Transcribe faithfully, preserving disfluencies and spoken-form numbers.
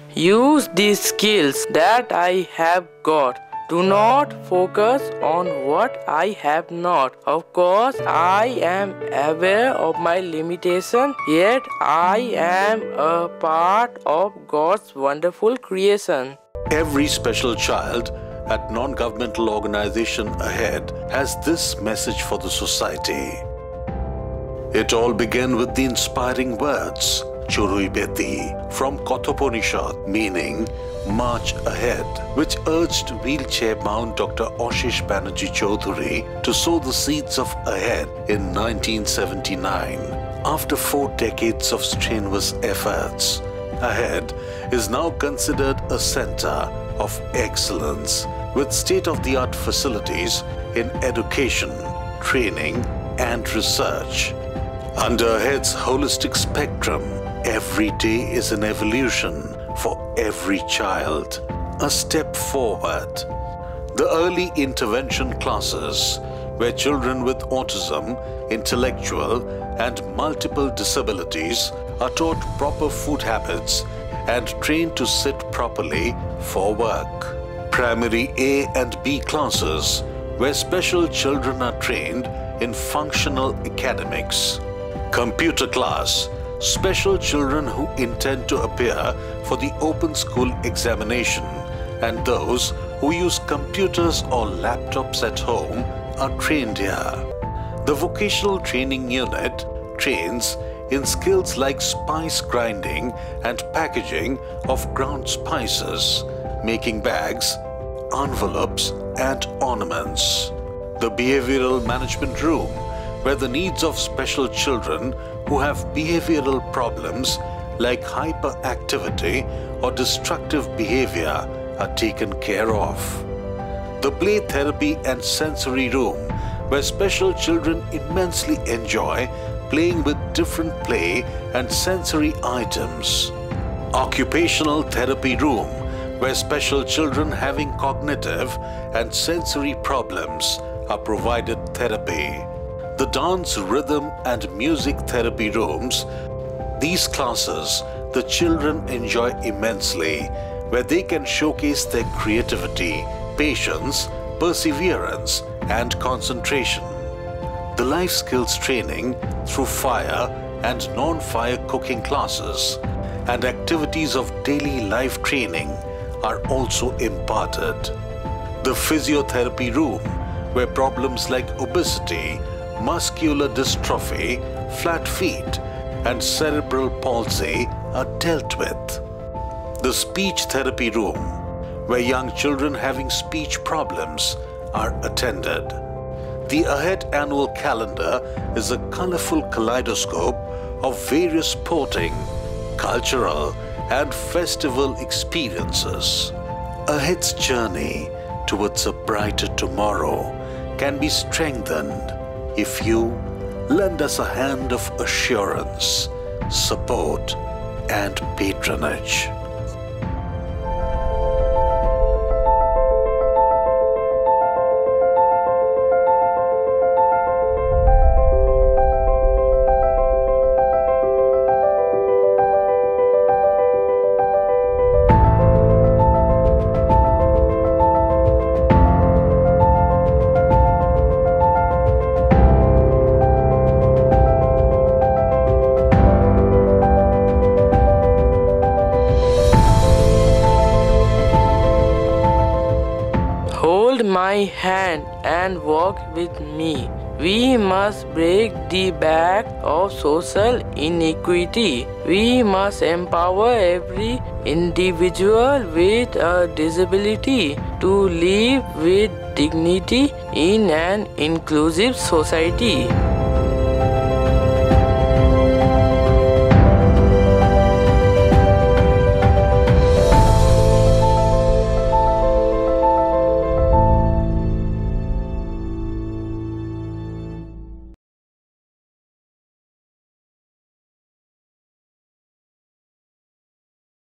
Use these skills that I have got. Do not focus on what I have not. Of course, I am aware of my limitation, yet I am a part of God's wonderful creation. Every special child at non-governmental organization ahead has this message for the society. It all began with the inspiring words, Churui Beti, from Kathopanishad, meaning March Ahead, which urged wheelchair-bound Doctor Ashish Banerjee Choudhury to sow the seeds of Ahead in nineteen seventy-nine. After four decades of strenuous efforts, Ahead is now considered a center of excellence with state-of-the-art facilities in education, training and research. Under Ahead's holistic spectrum, every day is an evolution for every child, a step forward. The early intervention classes, where children with autism, intellectual and multiple disabilities are taught proper food habits and trained to sit properly for work. Primary A and B classes, where special children are trained in functional academics. Computer class, special children who intend to appear for the open school examination and those who use computers or laptops at home are trained here. The vocational training unit trains in skills like spice grinding and packaging of ground spices, making bags, envelopes and ornaments. The behavioral management room, where the needs of special children who have behavioral problems like hyperactivity or destructive behavior are taken care of. The play therapy and sensory room, where special children immensely enjoy playing with different play and sensory items. Occupational therapy room, where special children having cognitive and sensory problems are provided therapy. The dance, rhythm and music therapy rooms, these classes the children enjoy immensely, where they can showcase their creativity, patience, perseverance and concentration. The life skills training through fire and non-fire cooking classes and activities of daily life training are also imparted. The physiotherapy room, where problems like obesity, muscular dystrophy, flat feet and cerebral palsy are dealt with. The speech therapy room, where young children having speech problems are attended. The Ahead annual calendar is a colorful kaleidoscope of various sporting, cultural and festival experiences. Ahead's journey towards a brighter tomorrow can be strengthened if you lend us a hand of assurance, support and patronage. Hold my hand and walk with me. We must break the back of social inequity. We must empower every individual with a disability to live with dignity in an inclusive society.